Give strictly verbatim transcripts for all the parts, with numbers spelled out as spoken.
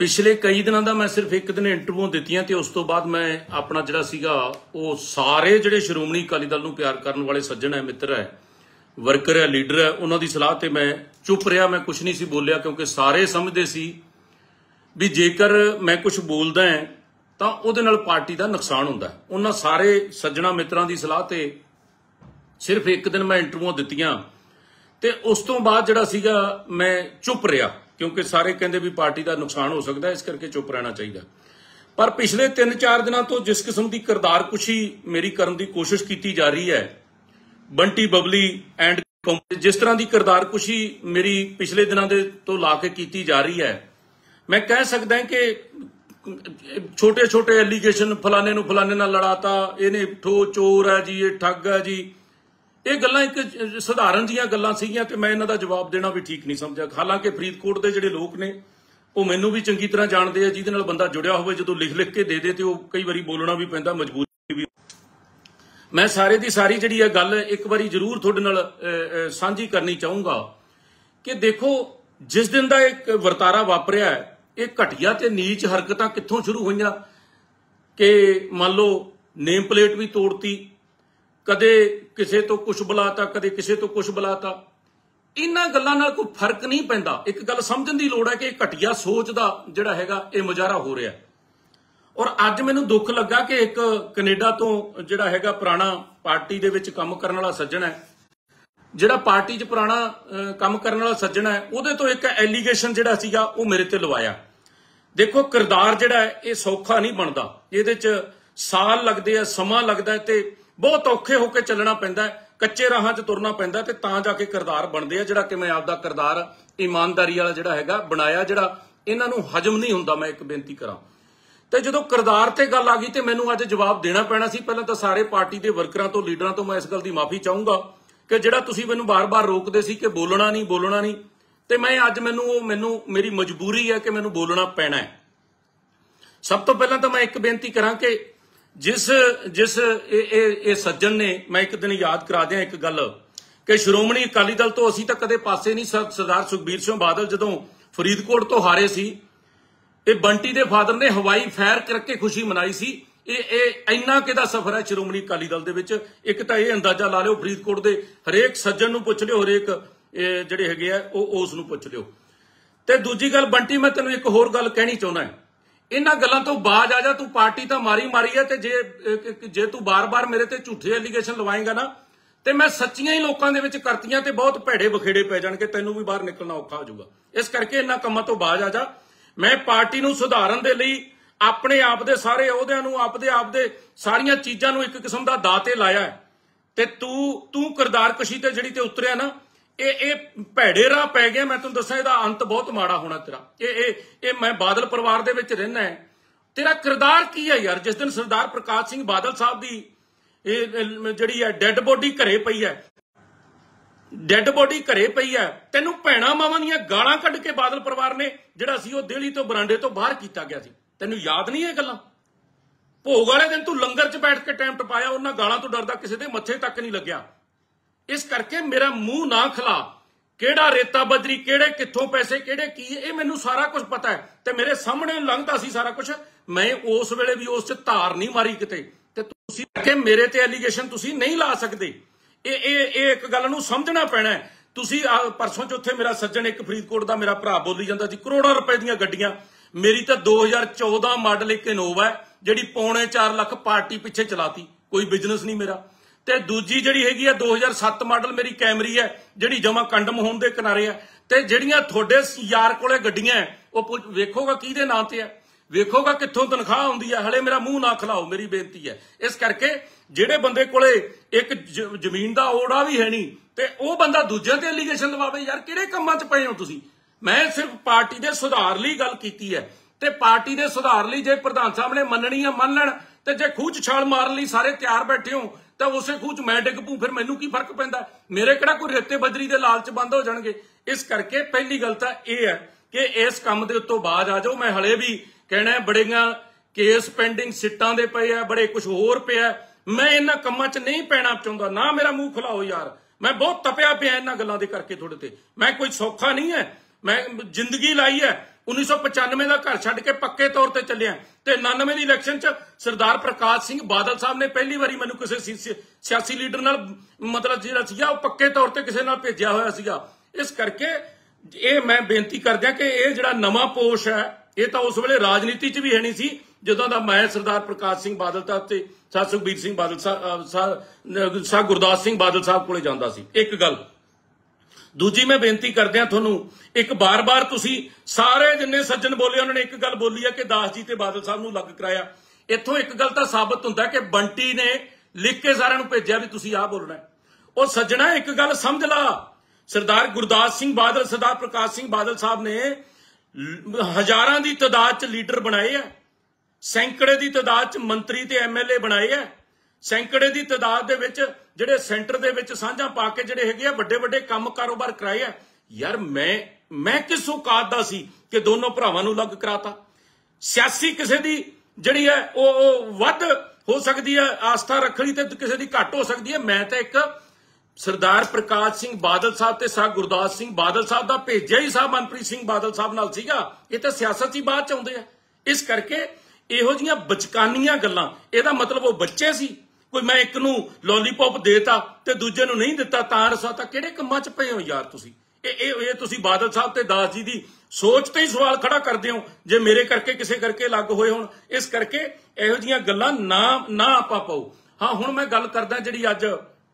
पिछले कई दिनों का मैं सिर्फ एक दिन इंटरव्यू दित्तियां ते उस तो बाद मैं अपना जिहड़ा सीगा वो सारे जिहड़े श्रोमणी अकाली दल नूं प्यार करने वाले सज्जन है, मित्र है, वर्कर है, लीडर है, उन्हां दी सलाह ते मैं चुप रहा। मैं कुछ नहीं सी बोलिया क्योंकि सारे समझते सी भी जेकर मैं कुछ बोलदा है तो उहदे नाल पार्टी का नुकसान हुंदा है। उन्हां सारे सज्जणा मित्रां दी सलाह ते सिर्फ एक दिन मैं इंटरव्यू दित्तियां ते उस तो बाद जिहड़ा सीगा मैं चुप रहा क्योंकि सारे कहते भी पार्टी का नुकसान हो सकता है, इस करके चुप रहना चाहिए। पर पिछले तीन चार दिनों तो जिस किस्म की किरदारकुशी मेरी करने की कोशिश की जा रही है, बंटी बबली एंड जिस तरह की किरदारकुशी मेरी पिछले दिनों के तो ला के की जा रही है, मैं कह सकता है कि छोटे छोटे एलीगेशन फलाने नूं फलाने नाल लड़ाता, इहने ठो चोर है जी, ये ठग है जी, ये गल्लां एक सधारण जिहियां गल्लां सीगियां ते मैं इन्हां दा जवाब देना भी ठीक नहीं समझा। हालांकि फरीदकोट के जिहड़े लोग ने वो मैनूं भी चंगी तरह जानते हैं, जिहदे नाल बंदा जुड़िया होवे जदों लिख लिख के दे दे ते वो कई वारी बोलना भी पैंदा, मजबूरी भी। मैं सारे दी सारी जिहड़ी है गल एक बारी जरूर तुहाडे नाल साझी करनी चाहूँगा कि देखो जिस दिन का एक वरतारा वापरिया है, ये घटिया ते नीच हरकतां कित्थों शुरू होईयां कि मान लो नेम प्लेट भी तोड़ती, कदे किसी तो कुछ बुलाता, कदे किसी तो कुछ बुलाता। इन्हां गल्लां नाल कोई फर्क नहीं पैंदा। एक गल समझण दी लोड़ है कि घटिया सोच दा जिहड़ा हैगा ये मुजाहरा हो रहा है। और अज मैनूं दुख लगा कि एक कनेडा तो जिहड़ा हैगा पुराना पार्टी दे विच काम करन वाला सज्जण है, जिहड़ा पार्टी च पुराना काम करन वाला सज्जण है, उहदे तो एक एलीगेशन जिहड़ा सीगा वो मेरे ते लवाया। देखो किरदार जिहड़ा है ये सौखा नहीं बनदा, इहदे च साल लगदे आ, समां लगदा है ते बहुत औखे होकर चलना पैंदा है, कच्चे राहां च तुरना पैंदा ते तां जाके किरदार बनदे आ। जिहड़ा कि मैं आपदा किरदार ईमानदारी वाला जिहड़ा हैगा बनाया, जिहड़ा इन्हां नूं हजम नहीं हुंदा। मैं एक बेनती करां ते जदों किरदार ते गल आ गई ते मैनूं अज जवाब देना पैना सी। पहलां तां सारे पार्टी के वर्करां तो लीडरां तो मैं इस गल की माफ़ी चाहूँगा कि जिहड़ा तुसीं मैनूं बार बार रोकदे सी कि बोलना नहीं बोलना नहीं, ते मैं अज मैनूं मैनूं मेरी मजबूरी है कि मैनूं बोलना पैना है। सब तो पहलां तां मैं एक बेनती करां कि जिस जिस ए, ए, ए सज्जन ने, मैं एक दिन याद करा दिया एक गल कि श्रोमणी अकाली दल तो असीं तां कदे पासे नहीं। सरदार सुखबीर सिंह बादल जदों फरीदकोट तो हारे सी, ये बंटी दे फादर ने हवाई फायर करके खुशी मनाई सी। ये इन्ना किहदा सफर है श्रोमणी अकाली दल दे विच? एक तां ये अंदाजा ला लिओ, फरीदकोट दे हरेक सज्जन नूं पुछ लिओ, हरेक जिहड़े हैगे आ उस नूं पुछ लिओ। ते दूजी गल बंटी, मैं तैनूं एक होर गल कहनी चाहुंदा है, इन्हां गल्लां तो बाज आ जा। तू पार्टी तो मारी मारी है, ते जे जे तू बार बार मेरे ते झूठे एलीगेशन लवाएगा ना ते मैं सच्चियां ही लोकां दे विच करतियां ते बहुत भैड़े बखेड़े पै जाणगे, तैनूं भी बाहर निकलना औखा हो जाऊगा। इस करके इन्हां कम्मां तो बाज आ जा। मैं पार्टी नूं सुधारन दे लई अपने आप दे सारे अहुदिਆਂ नूं, आपदे आप दे सारियां चीज़ां नूं एक किस्म दा दाਅ ते लाया है ते तू तू किरदारकशी ते जिहड़ी ते उतरिया ना, ये ये भैड़े राह पै गया। मैं तुहानूं दस्सां इहदा अंत बहुत माड़ा होना तेरा। ये ये ये मैं बादल परिवार दे विच रहना है, तेरा किरदार की है यार? जिस दिन सरदार प्रकाश सिंह बादल साहब की जिहड़ी है डैड बॉडी घरे पई है, डैड बॉडी घरे पई है, तैनूं भैणां मावां दीयां गालां कढ के बादल परिवार ने जिहड़ा सी ओह देहली तो बरांडे तो बाहर कीता गया सी। तैनूं याद नहीं है गल्लां? भोग वाले दिन तू लंगर च बैठ के टाइम टपाया, उन्हां गालां तो डरदा किसी दे मत्थे तक नहीं लग्या। इस करके मेरा मूँह ना खिला, केड़ा रेता बजरी, केड़े कित्थों पैसे, केड़े की, ये मैनूं सारा कुछ पता है ते मेरे सामने लंघदा सी सारा कुछ। मैं उस वेले भी उस च धार नहीं मारी किते, ते तुसीं कि मेरे ते एलीगेशन तुसीं नहीं ला सकदे। ये ये एक गल नूं समझना पैना है। तुसीं परसों चौथे मेरा सज्जन एक फरीदकोट दा मेरा भरा बोली जांदा जी, करोड़ां रुपए दीयां गड्डियां। मेरी तो दो हज़ार चौदह मॉडल एक इनोवा है जिहड़ी पौने चार लख पार्टी पिछे चलाती, कोई बिजनेस नहीं मेरा। ते दूजी जिहड़ी हैगी है दो हज़ार सत्त मॉडल मेरी कैमरी है जिहड़ी जमा कंडम होण दे किनारे है। ते जिहड़ियां थोड़े यार कोले गड्डियां है वो वेखोगा किहदे नां ते है, वेखोगा कित्थों तनख्वाह आउंदी है। हले मेरा मूँह ना खिलाओ, मेरी बेनती है। इस करके जिहड़े बंदे कोले एक जमीन दा ओड़ा भी है नहीं ते वो बंदा दूजिਆਂ ते एलीगेशन लवावे, यार किहड़े कम्मां च पए हो तुसीं? मैं सिर्फ पार्टी दे सुधार लई गल कीती है ते पार्टी दे सुधार लई जे प्रधान साहब ने मननी है मन लैण, ते जे खूह च छाल मारन लई सारे तैयार बैठे हो तो उसे खूह च मैं डिग पू, फिर मैनूं की फर्क पैंदा? मेरे किहड़ा कोई रेते बजरी दे लालच बंद हो जाणगे। इस करके पहली गल तां इह है कि इस काम दे उत्तों बाज आ जाओ। मैं हले भी कहना है बड़ियां केस पेंडिंग सिट्टां दे पए आ, बड़े कुछ होर पिया। मैं इन्हां कम्मां च नहीं पैना चाहुंदा, ना मेरा मूँह खुलाओ यार। मैं बहुत तपिया पिया इन्हां गल्लां दे करके थोड़े ते। मैं कोई सौखा नहीं है, मैं जिंदगी लाई है उन्नीस सौ पचानवे का घर छड्ड के पक्के तौर पर चलिया ते नानवे की इलैक्शन च सरदार प्रकाश सिंह बादल साहब ने पहली बारी मैनू किसी सियासी लीडर नाल मतलब जिहड़ा सीगा ओह पक्के तौर पर किसी नाल भेजिया होया सीगा। इस करके ये मैं बेनती करदा कि ये जिहड़ा नवां पोष है ये तो उस वेले राजनीति च भी है नहीं सी जदों दा मैं सरदार प्रकाश सिंह बादल ते साह सुखबीर सिंह बादल साहब साह गुरदास सिंह बादल साहब कोले जांदा सी। एक गल दूजी मैं बेनती करदिया तुहानू एक बार बार तुसी सारे जिन्ने सज्जन बोले उन्होंने एक गल बोली है कि दास जी ते बादल साहब नू लग कराया। इत्थों एक गल तां साबित हुंदा कि बंटी ने लिख के सारिआं नू भेजिआ भी तुसी आ बोलना है। ओ सज्जणा एक गल समझ ला, सरदार गुरदास सिंह बादल सरदार प्रकाश सिंह बादल साहब ने हजारां की तादाद च लीडर बनाए है, सैकड़े की तादाद च मंत्री ते एम एल ए बनाए है, सैकड़े की तादाद दे विच जिहड़े सेंटर दे विच साझा पा के जिहड़े हैगे वड्डे वड्डे काम कारोबार कराए है। यार मैं मैं किस औकात दा सी कि दोनों भरावां नू लग कराता। सियासी किसी दी जिहड़ी है ओह वध हो सकदी है आस्था रखणी ते किसी दी घट हो सकदी है। मैं तो एक सरदार प्रकाश सिंह बादल साहब ते साह गुरदास सिंह बादल साहब दा भेजिया ही साह मनप्रीत सिंह बादल साहब नाल सीगा। ये तो सियासत ही बाद च आउंदे आ। इस करके इहो जिहियां बचकानियां गल्लां इहदा मतलब वो बच्चे सी कोई मैं एक नू लॉलीपॉप देता ते दूजे नू नहीं दिता तां रसाता। किहड़े कम्मां च पए हो यार तुसी? ये तुसी बादल साहब ते दास जी दी सोच ते ही सवाल खड़ा करदे हो जे मेरे करके किसे करके लग होए होण। इस करके इहो जिहियां गल्लां ना ना आपां पाओ। हाँ हुण मैं गल करदा जिहड़ी अज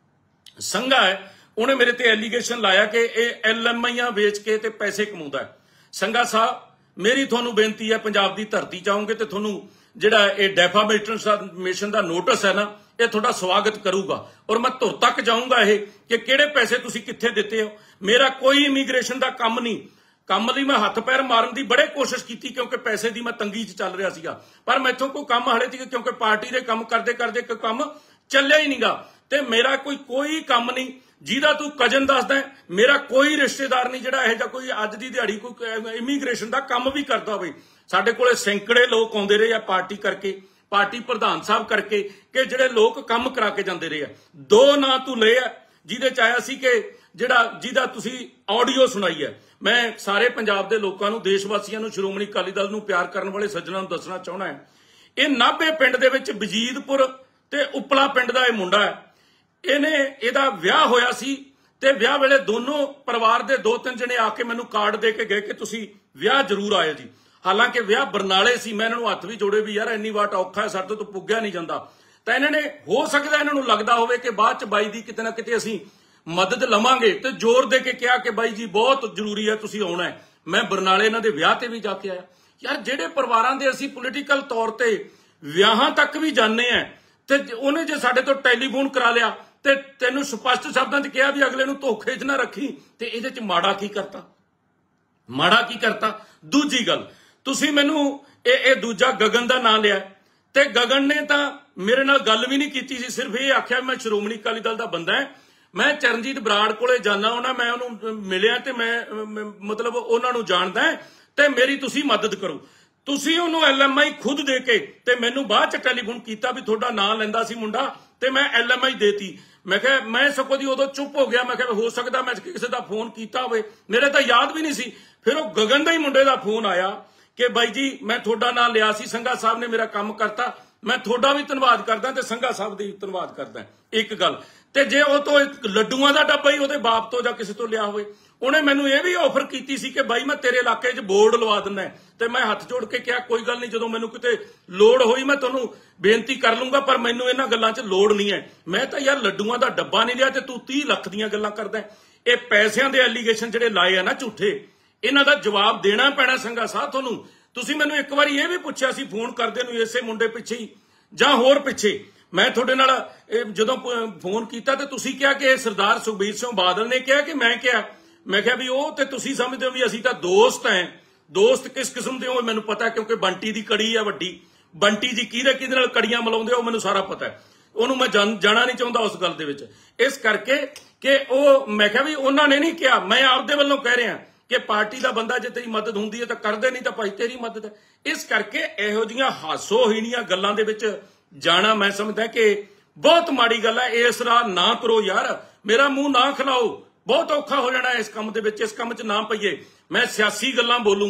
संघा है उन्हें मेरे ते एलीगेशन लाया कि यह एल एम आईआं वेच के ते पैसे कमाउंदा है। संघा साहब मेरी तुहानू बेनती है पंजाब की धरती चाहोगे तो तुहानू जिहड़ा ये डेफामेशन का नोटिस है ना ये थोड़ा स्वागत करूगा और मैं धुर तक जाऊंगा ये कि किहड़े पैसे तुसी कित्थे दिते हो। मेरा कोई इमीग्रेशन का काम नहीं, काम लई मैं हथ पैर मारन की बड़े कोशिश की क्योंकि पैसे की मैं तंगी च चल रहा सीगा पर मैथों कोई काम हाले थी क्योंकि पार्टी के काम करते करते कोई काम चलिया ही नहीं गा ते मेरा कोई कोई काम नहीं जिहदा तू कजन दसदा है। मेरा कोई रिश्तेदार नहीं जिहड़ा इहो जिहा कोई अज दी दिहाड़ी कोई इमीग्रेशन का काम भी करदा होवे। साडे कोले सैकड़े लोग आउंदे रहे आ पार्टी करके पार्टी प्रधान साहब करके कि जिहड़े लोग काम करा के जांदे रहे आ। दो ना तू ले आ जिहदे च आया सी कि जिहड़ा जिहदा तुसी ऑडियो सुनाई है। मैं सारे पंजाब दे लोकां नूं देश वासियां नूं श्रोमणी अकाली दल नूं प्यार करन वाले सज्जणां नूं दसना चाहुंदा है इह नाभे पिंड दे विच वजीदपुर ते उपला पिंड दा इह मुंडा है। इहने इहदा विआह होया सी ते विआह वेले दोनों परिवार दे दो तीन जने आके मैनूं कार्ड दे के गए कि तुसी विआह जरूर आए जी। हालांकि विआह बरनाले सी। मैं इन्हां नूं हत्थ भी जोड़े भी यार इन्नी वाट औखा है साडे तो पुग्गिया नहीं जांदा तां इन्हां ने हो सकदा इन्हां नूं लगदा होवे कि बाद च बाई दी किते ना किते असीं मदद लवांगे ते जोर दे के कहा कि बाई जी बहुत जरूरी है तुसीं आउणा है। मैं बरनाले इन्हां दे विआह ते भी जाके आया। यार जिहड़े परिवारां दे असीं पोलीटिकल तौर ते विआहां तक भी जाने हैं ते उहने जे साडे तो टैलीफोन करा लिया ते तैनूं स्पष्ट शब्दां च कहा भी अगले नूं धोखे च ना रखी ते इहदे च माड़ा की करता माड़ा की करता। दूजी गल तुसीं मैनूं ए ए दूजा गगन दा नाम लिया ते गगन ने तां मेरे नाल गल भी नहीं कीती सी सिर्फ ये आख्या मैं श्रोमणी अकाली दल दा बंदा है। मैं चरणजीत बराड़ कोले जाना होना मैं उन्होंने मिलिया ते मैं मतलब उन्हां नूं जानदा है ते मेरी तुसीं मदद करो। तुसीं उहनूं एल एम आई खुद दे के ते मैनूं बाद च टैलीफोन कीता भी तुहाडा नाम लैंदा सी मुंडा ते मैं एल एम आई देती। मैं कहा मैं सगों दी उदों चुप हो गया। मैं कहा हो सकदा मैं किसी दा फोन कीता होवे मेरे तां याद भी नहीं सी। फिर वो गगन दा ही मुंडे दा फोन आया कि बाई जी मैं तुहाडा नाम लिया सी संघा साहब ने मेरा काम करता मैं तुहाडा भी धन्नवाद करदा ते संघा साहब दा भी धन्नवाद करदा। एक गल ते जे वो तो लड्डूआं दा डब्बा ही उहदे बाप तो जां किसी तो लिया होवे उन्हें मैनूं यह भी ऑफर की सी कि बाई मैं तेरे इलाके च बोर्ड लवा दिंदा ते मैं हथ जोड़ के कहा कोई गल नहीं जदों मैनूं किते लोड़ होई मैं तुहानूं बेनती कर लूंगा पर मैनूं इन्हां गल्लां च लोड़ नहीं है। मैं तां यार लड्डूआं दा डब्बा नहीं लिया ते तूं तीह लख दीयां गल्लां करदा। ये पैसिਆਂ दे एलीगेशन जिहड़े लाए आ ना झूठे इन्हां दा जवाब देना पैना संघा साहब तुहानूं। तुसीं मैनूं एक वारी ये भी पुੱਛਿਆ ਸੀ फोन करदे नूं इसे मुंडे पिछे ही जां होर पिछे मैं थोड़े नाल जदों फोन किया तो तुसीं कहा कि सरदार सुखबीर सिंह बादल ने कहा कि मैं क्या मैं क्या भी वो तो तुसीं समझदे हो भी असीं तां दोस्त हैं। दोस्त किस किस्म दे हो मैनूं पता है क्योंकि बंटी दी कड़ी है वड्डी बंटी जी किहदे किहदे नाल कड़ियां मिलाउंदे हो मैनूं सारा पता है। उहनूं मैं जाना नहीं चाहुंदा उस गल दे विच इस करके कि वो मैं क्या भी उन्होंने नहीं कहा मैं आपदे वल्लों कह रहा कि पार्टी का बंदा जे तेरी मदद हुंदी है तो करदे नहीं तो भाई तेरी मदद है। इस करके इहो जिहियां हासोहीणीਆਂ गल्लां दे विच जाना मैं समझदा कि बहुत माड़ी गल है। इस राह ना करो यार मेरा मुंह ना खिलाओ बहुत औखा हो जाना इस काम दे विच इस काम च ना पईए। मैं सियासी गल्लां बोलूंगा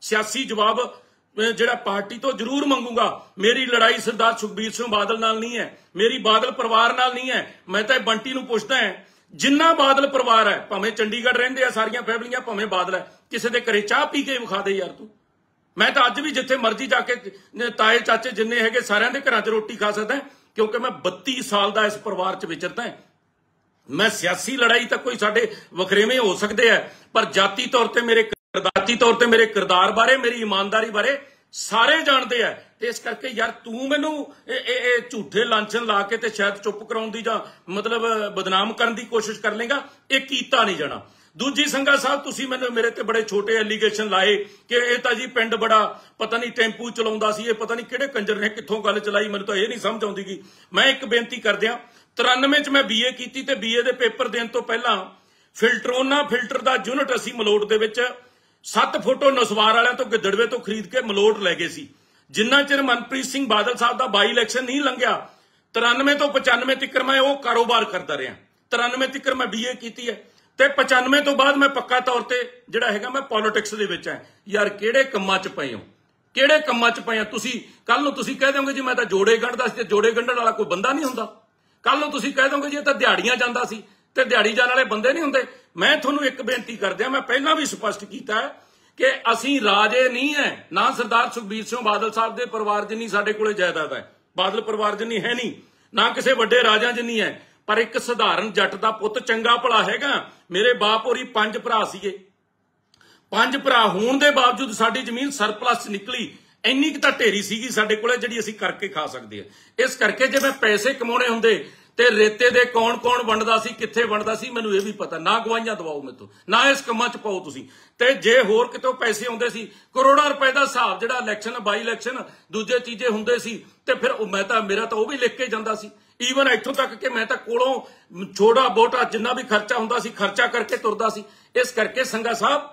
सियासी जवाब ਜਿਹੜਾ ਪਾਰਟੀ ਤੋਂ ਜ਼ਰੂਰ ਮੰਗੂਗਾ। ਮੇਰੀ ਲੜਾਈ ਸਰਦਾਰ ਸੁਖਬੀਰ ਸਿੰਘ ਬਾਦਲ ਨਾਲ ਨਹੀਂ ਹੈ, ਮੇਰੀ ਬਾਦਲ ਪਰਿਵਾਰ ਨਾਲ ਨਹੀਂ ਹੈ। ਮੈਂ ਤਾਂ ਬੰਟੀ ਨੂੰ ਪੁੱਛਦਾ ਹਾਂ, ਜਿੰਨਾ ਬਾਦਲ ਪਰਿਵਾਰ ਹੈ, ਭਾਵੇਂ ਚੰਡੀਗੜ੍ਹ ਰਹਿੰਦੇ ਆ ਸਾਰੀਆਂ ਫੈਮਲੀਆਂ, ਭਾਵੇਂ ਬਾਦਲ ਹੈ, ਕਿਸੇ ਦੇ ਘਰੇ ਚਾਹ ਪੀ ਕੇ ਵਿਖਾ ਦੇ ਯਾਰ ਤੂੰ। ਮੈਂ ਤਾਂ ਅੱਜ ਵੀ ਜਿੱਥੇ ਮਰਜ਼ੀ ਜਾ ਕੇ ਤਾਏ ਚਾਚੇ ਜਿੰਨੇ ਹੈਗੇ ਸਾਰਿਆਂ ਦੇ ਘਰਾਂ 'ਚ ਰੋਟੀ ਖਾ ਸਕਦਾ, ਕਿਉਂਕਿ ਮੈਂ ਬੱਤੀ ਸਾਲ ਦਾ ਇਸ ਪਰਿਵਾਰ 'ਚ ਵਿਚਰਦਾ। ਮੈਂ ਸਿਆਸੀ ਲੜਾਈ ਤਾਂ ਕੋਈ ਸਾਡੇ ਵਖਰੇਵੇਂ ਹੋ ਸਕਦੇ ਆ, ਪਰ ਜਾਤੀ ਤੌਰ ਤੇ ਮੇਰੇ जाती तौर पर मेरे किरदार बारे, मेरी ईमानदारी बारे सारे जानते हैं। ते इस करके यार तू मैनू झूठे लांछन ला के ते शायद चुप कराउण दी जां मतलब बदनाम करन दी कोशिश कर लेगा, ये कीता नहीं जाना। दूजी संगा साहब तुसी मैनू मेरे ते बड़े छोटे एलीगेशन लाए कि ये तां जी पिंड बड़ा पता नहीं टेंपू चलाउंदा सी, ये पता नहीं किहड़े कंजर ने कित्थों गल चलाई, मैनू तां ये नहीं समझ आउंदी। मैं एक बेनती कर दियां, तिरानवे च मैं बीए कीती ते बीए दे पेपर देण तों पहलां फिल्टरोना फिल्टर दा यूनिट असीं मलोट दे विच सत्त फुट नसवार वालियां तो गिदड़वे तो खरीद के मलोट लै गए सी। जिन्ना चिर मनप्रीत सिंह बादल साहब का बाई इलैक्शन नहीं लंघिया, तिरानवे तो पचानवे तक मैं वो कारोबार करता रहा। तिरानवे तक मैं बीए की है ते पचानवे तो बाद मैं पक्का तौर पर जिहड़ा हैगा मैं पॉलिटिक्स दे विच है। यार किहड़े कम्मां च पए हो, किहड़े कम्मां च पए हो तुसीं? कल नूं तुसीं कह दोगे जी मैं तां जोड़े गंढदा सी, जोड़े गंढण वाला कोई बंदा नहीं हुंदा। कल नूं तुसीं कह दोगे जी ये तां दिहाड़ियां जांदा सी ते दिहाड़ी जाण वाले बंदे नहीं हुंदे। मैं तुहानूं एक बेनती करदे, मैं पहलां भी स्पष्ट कीता है कि असीं राजे नहीं है, ना सरदार सुखबीर सिंह बादल साहब के परिवार जिन्नी साडे कोले जायदाद है, बादल परिवार जिन्नी है नहीं, ना किसी वड्डे राजा जिन्नी है, पर एक सधारण जट दा पुੱਤ चंगा भला हैगा। मेरे बाप होरी पंज भरा सीगे, पंज भरा होण दे बावजूद साडी जमीन सरप्लस निकली, ਇੰਨੀ ਕਿ ਤਾਂ ਢੇਰੀ ਸੀਗੀ ਸਾਡੇ ਕੋਲੇ ਜਿਹੜੀ ਅਸੀਂ ਕਰਕੇ ਖਾ ਸਕਦੇ ਆ। ਇਸ ਕਰਕੇ ਜੇ ਮੈਂ ਪੈਸੇ ਕਮਾਉਣੇ ਹੁੰਦੇ ਤੇ ਰੇਤੇ ਦੇ ਕੌਣ ਕੌਣ ਵੰਡਦਾ ਸੀ, ਕਿੱਥੇ ਵੰਡਦਾ ਸੀ, ਮੈਨੂੰ ਇਹ ਵੀ ਪਤਾ। ਨਾ ਗਵਾਈਆਂ ਦਵਾਓ ਮੈਥੋਂ, ਨਾ ਇਸ ਕੰਮਾਂ 'ਚ ਪਾਓ ਤੁਸੀਂ। ਤੇ ਜੇ ਹੋਰ ਕਿਤੋਂ ਪੈਸੇ ਆਉਂਦੇ ਸੀ, ਕਰੋੜਾਂ ਰੁਪਏ ਦਾ ਹਿਸਾਬ ਜਿਹੜਾ ਇਲੈਕਸ਼ਨ ਬਾਈ ਇਲੈਕਸ਼ਨ ਦੂਜੇ ਚੀਜ਼ੇ ਹੁੰਦੇ ਸੀ, ਤੇ ਫਿਰ ਮੈਂ ਤਾਂ ਮੇਰਾ ਤਾਂ ਉਹ ਵੀ ਲਿਖ ਕੇ ਜਾਂਦਾ ਸੀ। ਈਵਨ ਇੱਥੋਂ ਤੱਕ ਕਿ ਮੈਂ ਤਾਂ ਕੋਲੋਂ ਛੋਟਾ ਬੋਟਾ ਜਿੰਨਾ ਵੀ ਖਰਚਾ ਹੁੰਦਾ ਸੀ ਖਰਚਾ ਕਰਕੇ ਤੁਰਦਾ ਸੀ। ਇਸ ਕਰਕੇ ਸੰਗਾ ਸਾਹਿਬ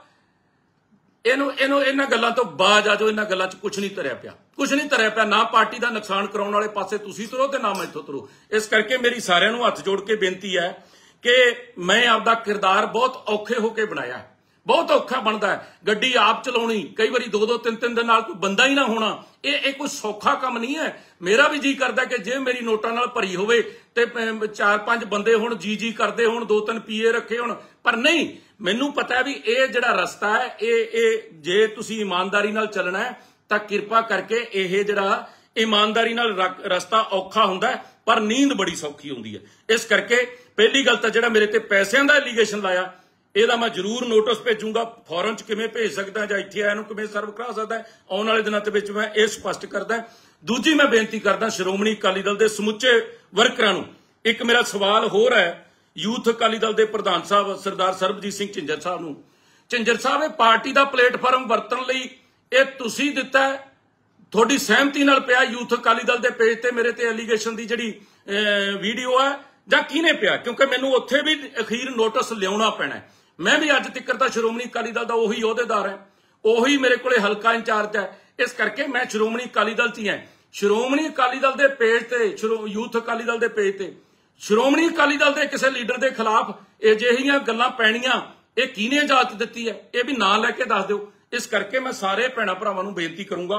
ਇਹਨੂੰ ਇਹਨੂੰ ਇਹਨਾਂ ਗੱਲਾਂ ਤੋਂ ਬਾਜ ਆ ਜਾਓ। ਇਹਨਾਂ ਗੱਲਾਂ 'ਚ ਕੁਝ ਨਹੀਂ ਧਰਿਆ ਪਿਆ, ਕੁਝ ਨਹੀਂ ਧਰਿਆ ਪਿਆ। ਨਾ ਪਾਰਟੀ ਦਾ ਨੁਕਸਾਨ ਕਰਾਉਣ ਵਾਲੇ ਪਾਸੇ ਤੁਸੀਂ ਤੁਰੋ ਤੇ ਨਾ ਮੈਂ ਇੱਥੋਂ ਤੁਰੋ। ਇਸ ਕਰਕੇ ਮੇਰੀ ਸਾਰਿਆਂ ਨੂੰ ਹੱਥ ਜੋੜ ਕੇ ਬੇਨਤੀ ਹੈ ਕਿ ਮੈਂ ਆਪਦਾ ਕਿਰਦਾਰ ਬਹੁਤ ਔਖੇ ਹੋ ਕੇ ਬਣਾਇਆ, ਬਹੁਤ ਔਖਾ ਬਣਦਾ ਹੈ। ਗੱਡੀ ਆਪ ਚਲਾਉਣੀ, ਕਈ ਵਾਰੀ ਦੋ ਦੋ ਤਿੰਨ ਤਿੰਨ ਦੇ ਨਾਲ ਕੋਈ ਬੰਦਾ ਹੀ ਨਾ ਹੋਣਾ, ਇਹ ਇਹ ਕੋਈ ਸੌਖਾ ਕੰਮ ਨਹੀਂ ਹੈ। ਮੇਰਾ ਵੀ ਜੀ ਕਰਦਾ ਕਿ ਜੇ ਮੇਰੀ ਨੋਟਾਂ ਨਾਲ ਭਰੀ ਹੋਵੇ ਤੇ ਚਾਰ ਪੰਜ ਬੰਦੇ ਹੋਣ, ਜੀ ਜੀ ਕਰਦੇ ਹੋਣ, ਦੋ ਤਿੰਨ ਪੀਏ ਰੱਖੇ ਹੋਣ, ਪਰ ਨਹੀਂ। ਮੈਨੂੰ ਪਤਾ ਹੈ ਵੀ ਇਹ ਜਿਹੜਾ ਰਸਤਾ ਹੈ, ਇਹ ਇਹ ਜੇ ਤੁਸੀਂ ਇਮਾਨਦਾਰੀ ਨਾਲ ਚੱਲਣਾ ਹੈ ਤਾਂ ਕਿਰਪਾ ਕਰਕੇ ਇਹ ਜਿਹੜਾ ਇਮਾਨਦਾਰੀ ਨਾਲ ਰਸਤਾ ਔਖਾ ਹੁੰਦਾ, ਪਰ ਨੀਂਦ ਬੜੀ ਸੌਖੀ ਹੁੰਦੀ ਹੈ। ਇਸ ਕਰਕੇ ਪਹਿਲੀ ਗੱਲ ਤਾਂ ਜਿਹੜਾ ਮੇਰੇ ਤੇ ਪੈਸਿਆਂ ਦਾ ਐਲੀਗੇਸ਼ਨ ਲਾਇਆ, ਇਹਦਾ ਮੈਂ ਜ਼ਰੂਰ ਨੋਟਿਸ ਭੇਜੂੰਗਾ। ਫੌਰਨ 'ਚ ਕਿਵੇਂ ਭੇਜ ਸਕਦਾ ਜਾਂ ਇੱਥੇ ਆਇਆ ਨੂੰ ਕਿਵੇਂ ਸਰਵ ਕਰਾ ਸਕਦਾ, ਆਉਣ ਵਾਲੇ ਦਿਨਾਂ ਦੇ ਵਿੱਚ ਮੈਂ ਇਹ ਸਪਸ਼ਟ ਕਰਦਾ। ਦੂਜੀ ਮੈਂ ਬੇਨਤੀ ਕਰਦਾ ਸ਼੍ਰੋਮਣੀ ਅਕਾਲੀ ਦਲ ਦੇ ਸਮੁੱਚੇ ਵਰਕਰਾਂ ਨੂੰ, ਇੱਕ ਮੇਰਾ ਸਵਾਲ ਹੋਰ ਹੈ ਯੂਥ ਅਕਾਲੀ ਦਲ ਦੇ ਪ੍ਰਧਾਨ ਸਾਹਿਬ ਸਰਦਾਰ ਸਰਬਜੀਤ ਸਿੰਘ ਝਿੰਜਰ ਸਾਹਿਬ ਨੂੰ। ਝਿੰਜਰ ਸਾਹਿਬ, ਇਹ ਪਾਰਟੀ ਦਾ ਪਲੇਟਫਾਰਮ ਵਰਤਣ ਲਈ ਇਹ ਤੁਸੀਂ ਦਿੱਤਾ, ਤੁਹਾਡੀ ਸਹਿਮਤੀ ਨਾਲ ਪਿਆ ਯੂਥ ਅਕਾਲੀ ਦਲ ਦੇ ਪੇਜ ਤੇ ਮੇਰੇ ਤੇ ਐਲੀਗੇਸ਼ਨ ਦੀ ਜਿਹੜੀ ਵੀਡੀਓ ਹੈ, ਜਾਂ ਕਿਹਨੇ ਪਿਆ? ਕਿਉਂਕਿ ਮੈਨੂੰ ਉੱਥੇ ਵੀ ਅਖੀਰ ਨੋਟਿਸ ਲਿਆਉਣਾ ਪੈਣਾ। ਮੈਂ ਵੀ ਅੱਜ ਤੱਕ ਤਾਂ ਸ਼੍ਰੋਮਣੀ ਅਕਾਲੀ ਦਲ ਦਾ ਉਹੀ ਅਹੁਦੇਦਾਰ ਹੈ, ਉਹੀ ਮੇਰੇ ਕੋਲੇ ਹਲਕਾ ਇੰਚਾਰਜ ਹੈ। ਇਸ ਕਰਕੇ ਮੈਂ ਸ਼੍ਰੋਮਣੀ ਅਕਾਲੀ ਦਲ 'ਚ ਹੀ ਹਾਂ। ਸ਼੍ਰੋਮਣੀ ਅਕਾਲੀ ਦਲ ਦੇ ਪੇਜ ਤੇ, ਯੂਥ ਅਕਾਲੀ ਦਲ ਦੇ ਪੇਜ ਤੇ ਸ਼੍ਰੋਮਣੀ ਅਕਾਲੀ ਦਲ ਦੇ ਕਿਸੇ ਲੀਡਰ ਦੇ ਖਿਲਾਫ ਅਜਿਹੀਆਂ ਗੱਲਾਂ ਪੈਣੀਆਂ, ਇਹ ਕਿਹਨੇ ਇਜਾਜ਼ਤ ਦਿੱਤੀ ਹੈ? ਇਹ ਵੀ ਨਾਂ ਲੈ ਕੇ ਦੱਸ ਦਿਓ। ਇਸ ਕਰਕੇ ਮੈਂ ਸਾਰੇ ਭੈਣਾਂ ਭਰਾਵਾਂ ਨੂੰ ਬੇਨਤੀ ਕਰੂੰਗਾ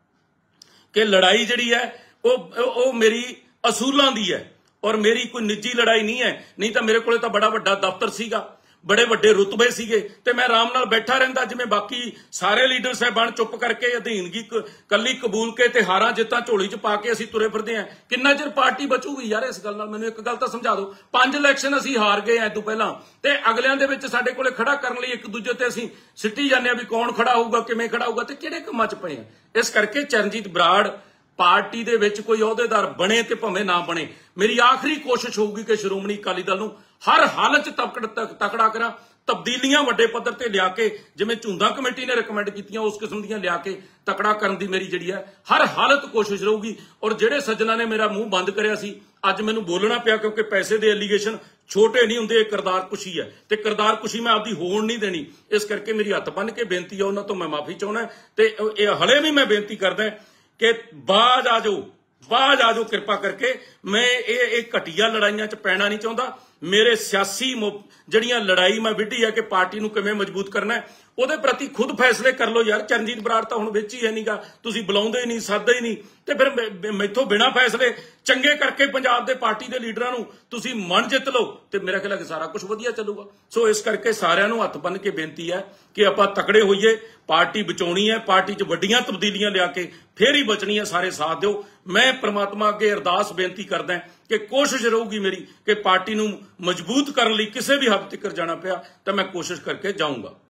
ਕਿ ਲੜਾਈ ਜਿਹੜੀ ਹੈ ਉਹ ਉਹ ਮੇਰੀ ਅਸੂਲਾਂ ਦੀ ਹੈ, ਔਰ ਮੇਰੀ ਕੋਈ ਨਿੱਜੀ ਲੜਾਈ ਨਹੀਂ ਹੈ। ਨਹੀਂ ਤਾਂ ਮੇਰੇ ਕੋਲੇ ਤਾਂ ਬੜਾ ਵੱਡਾ ਦਫ਼ਤਰ ਸੀਗਾ, ਬੜੇ ਵੱਡੇ ਰੁਤਬੇ ਸੀਗੇ, ਤੇ ਮੈਂ ਆਰਾਮ ਨਾਲ ਬੈਠਾ ਰਹਿੰਦਾ ਜਿਵੇਂ ਬਾਕੀ ਸਾਰੇ ਲੀਡਰ ਸਾਹਿਬਾਨ ਚੁੱਪ ਕਰਕੇ ਅਧੀਨਗੀ ਕੱਲੀ ਕਬੂਲ ਕੇ ਤੇ ਹਾਰਾਂ ਜਿੱਤਾਂ ਝੋਲੀ 'ਚ ਪਾ ਕੇ ਅਸੀਂ ਤੁਰੇ ਫਿਰਦੇ ਹਾਂ। ਕਿੰਨਾ ਚਿਰ ਪਾਰਟੀ ਬਚੂਗੀ ਯਾਰ? ਇਸ ਗੱਲ ਨਾਲ ਮੈਨੂੰ ਇੱਕ ਗੱਲ ਤਾਂ ਸਮਝਾ ਦਿਓ। ਪੰਜ ਇਲੈਕਸ਼ਨ ਅਸੀਂ ਹਾਰ ਗਏ ਐ ਤੋਂ ਪਹਿਲਾਂ, ਤੇ ਅਗਲਿਆਂ ਦੇ ਵਿੱਚ ਸਾਡੇ ਕੋਲੇ ਖੜਾ ਕਰਨ ਲਈ ਇੱਕ ਦੂਜੇ ਤੇ ਅਸੀਂ ਸਿੱਟੀ ਜਾਂਦੇ ਆ ਵੀ ਕੌਣ ਖੜਾ ਹੋਊਗਾ, ਕਿਵੇਂ ਖੜਾ ਹੋਊਗਾ, ਤੇ ਕਿਹੜੇ ਕੰਮਾਂ 'ਚ ਪਏ ਆ। ਇਸ ਕਰਕੇ ਚਰਨਜੀਤ ਬਰਾੜ ਪਾਰਟੀ ਦੇ ਵਿੱਚ ਕੋਈ ਅਹੁਦੇਦਾਰ ਬਣੇ ਤੇ ਭਾਵੇਂ ਨਾ ਬਣੇ, ਮੇਰੀ ਆਖਰੀ ਕੋਸ਼ਿਸ਼ ਹੋਊਗੀ ਕਿ ਸ਼੍ਰੋਮਣੀ ਅਕਾਲੀ ਦਲ ਨੂੰ ਹਰ ਹਾਲਤ 'ਚ ਤਕੜਾ ਕਰਾਂ। ਤਬਦੀਲੀਆਂ ਵੱਡੇ ਪੱਧਰ ਤੇ ਲਿਆ ਕੇ, ਜਿਵੇਂ ਝੁੰਦਾ ਕਮੇਟੀ ਨੇ ਰਿਕਮੈਂਡ ਕੀਤੀਆਂ, ਉਸ ਕਿਸਮ ਦੀਆਂ ਲਿਆ ਕੇ ਤਕੜਾ ਕਰਨ ਦੀ ਮੇਰੀ ਜਿਹੜੀ ਹੈ ਹਰ ਹਾਲਤ ਕੋਸ਼ਿਸ਼ ਰਹੂਗੀ। ਔਰ ਜਿਹੜੇ ਸੱਜਣਾ ਨੇ ਮੇਰਾ ਮੂੰਹ ਬੰਦ ਕਰਿਆ ਸੀ, ਅੱਜ ਮੈਨੂੰ ਬੋਲਣਾ ਪਿਆ ਕਿਉਂਕਿ ਪੈਸੇ ਦੇ ਐਲੀਗੇਸ਼ਨ ਛੋਟੇ ਨਹੀਂ ਹੁੰਦੇ, ਇਹ ਕਿਰਦਾਰ ਕੁਸ਼ੀ ਹੈ, ਤੇ ਕਿਰਦਾਰ ਕੁਸ਼ੀ ਮੈਂ ਆਪਦੀ ਹੋਣ ਨਹੀਂ ਦੇਣੀ। ਇਸ ਕਰਕੇ ਮੇਰੀ ਹੱਥ ਬੰਨ ਕੇ ਬੇਨਤੀ ਹੈ, ਉਹਨਾਂ ਤੋਂ ਮੈਂ ਮਾਫੀ ਚਾਹੁੰਦਾ। ਤੇ ਇਹ ਹਲੇ ਵੀ ਮੈਂ ਬੇਨਤੀ ਕਰਦਾ ਕਿ ਬਾਜ ਆ ਜਾਓ, ਬਾਜ ਆ ਜਾਓ ਕਿਰਪਾ ਕਰਕੇ। ਮੈਂ ਇਹ ਇਹ ਘਟੀਆ ਲੜਾਈਆਂ 'ਚ ਪੈਣਾ ਨਹੀਂ ਚਾਹੁੰਦਾ। ਮੇਰੇ ਸਿਆਸੀ ਜਿਹੜੀਆਂ ਲੜਾਈ ਮੈਂ ਵਿੱਢੀ ਹੈ ਕਿ ਪਾਰਟੀ ਨੂੰ ਕਿਵੇਂ ਮਜ਼ਬੂਤ ਕਰਨਾ, ਉਹਦੇ ਪ੍ਰਤੀ ਖੁਦ ਫੈਸਲੇ ਕਰ ਲਓ ਯਾਰ। ਚਰਨਜੀਤ ਬਰਾੜ ਤਾਂ ਹੁਣ ਵਿੱਚ ਹੀ ਹੈ ਨਹੀਂਗਾ, ਤੁਸੀਂ ਬੁਲਾਉਂਦੇ ਹੀ ਨਹੀਂ, ਸਾਦੇ ਹੀ ਨਹੀਂ, ਤੇ ਫਿਰ ਮੈ- ਮੈਥੋਂ ਬਿਨਾਂ ਫੈਸਲੇ ਚੰਗੇ ਕਰਕੇ ਪੰਜਾਬ ਦੇ ਪਾਰਟੀ ਦੇ ਲੀਡਰਾਂ ਨੂੰ ਤੁਸੀਂ ਮਨ ਜਿੱਤ ਲਓ ਤੇ ਮੇਰਾ ਖਿਆਲ ਹੈ ਕਿ ਸਾਰਾ ਕੁਝ ਵਧੀਆ ਚੱਲੂਗਾ। ਸੋ ਇਸ ਕਰਕੇ ਸਾਰਿਆਂ ਨੂੰ ਹੱਥ ਬੰਨ੍ਹ ਕੇ ਬੇਨਤੀ ਹੈ ਕਿ ਆਪਾਂ ਤਕੜੇ ਹੋਈਏ, ਪਾਰਟੀ ਬਚਾਉਣੀ ਹੈ, ਪਾਰਟੀ 'ਚ ਵੱਡੀਆਂ ਤਬਦੀਲੀਆਂ ਲਿਆ ਕੇ ਫੇਰ ਹੀ ਬਚਣੀ ਹੈ, ਸਾਰੇ ਸਾਥ ਦਿਓ। ਮੈਂ ਪ੍ਰਮਾਤਮਾ ਅੱਗੇ ਅਰਦਾਸ ਬੇਨਤੀ ਕਰਦਾ ਕਿ ਕੋਸ਼ਿਸ਼ ਰਹੂਗੀ ਮੇਰੀ ਕਿ ਪਾਰਟੀ ਨੂੰ ਮਜ਼ਬੂਤ ਕਰਨ ਲਈ ਕਿਸੇ ਵੀ ਹੱਦ ਤੱਕ ਜਾਣਾ ਪਿਆ ਤਾਂ ਮੈਂ ਕੋਸ਼ਿਸ਼ ਕਰਕੇ ਜਾਊਂਗਾ।